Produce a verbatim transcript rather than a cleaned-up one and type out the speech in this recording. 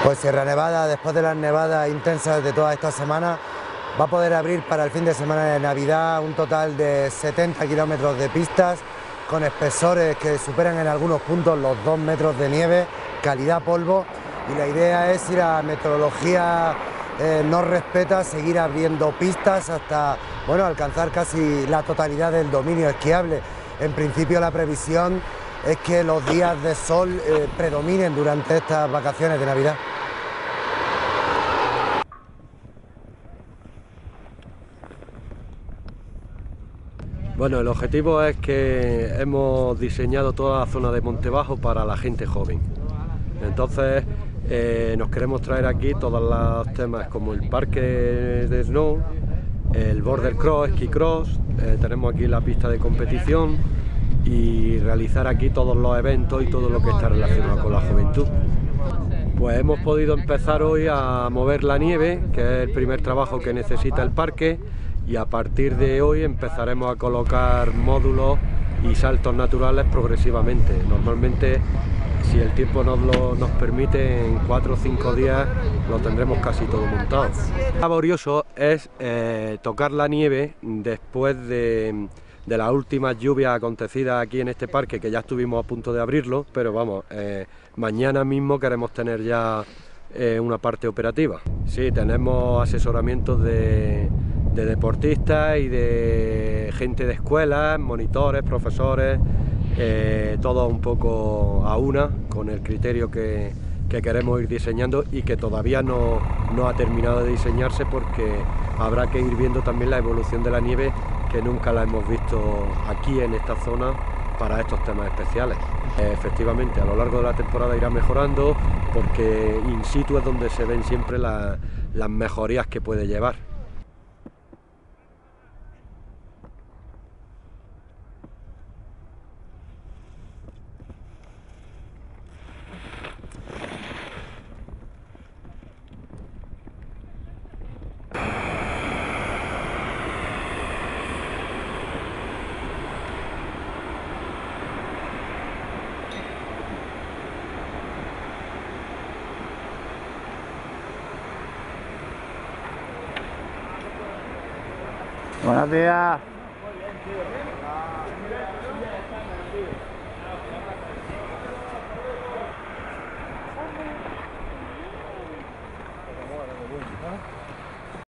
Pues Sierra Nevada, después de las nevadas intensas de todas estas semanas, va a poder abrir para el fin de semana de Navidad un total de setenta kilómetros de pistas con espesores que superan en algunos puntos los dos metros de nieve, calidad polvo, y la idea es, si la meteorología eh, nos respeta, seguir abriendo pistas hasta, bueno, alcanzar casi la totalidad del dominio esquiable. En principio la previsión es que los días de sol eh, predominen durante estas vacaciones de Navidad. Bueno, el objetivo es que hemos diseñado toda la zona de Montebajo para la gente joven. Entonces eh, nos queremos traer aquí todos los temas como el parque de snow, el border cross, ski cross, eh, tenemos aquí la pista de competición y realizar aquí todos los eventos y todo lo que está relacionado con la juventud. Pues hemos podido empezar hoy a mover la nieve, que es el primer trabajo que necesita el parque, y a partir de hoy empezaremos a colocar módulos y saltos naturales progresivamente. Normalmente, si el tiempo nos lo nos permite, en cuatro o cinco días lo tendremos casi todo montado. Lo laborioso es eh, tocar la nieve después de, de las últimas lluvias acontecidas aquí en este parque, que ya estuvimos a punto de abrirlo, pero vamos, eh, mañana mismo queremos tener ya eh, una parte operativa. Sí, tenemos asesoramientos de de deportistas y de gente de escuelas, monitores, profesores, eh, todo un poco a una, con el criterio que, que queremos ir diseñando y que todavía no, no ha terminado de diseñarse, porque habrá que ir viendo también la evolución de la nieve, que nunca la hemos visto aquí en esta zona para estos temas especiales. Eh, efectivamente, a lo largo de la temporada irá mejorando, porque in situ es donde se ven siempre la, las mejorías que puede llevar. Buenos días.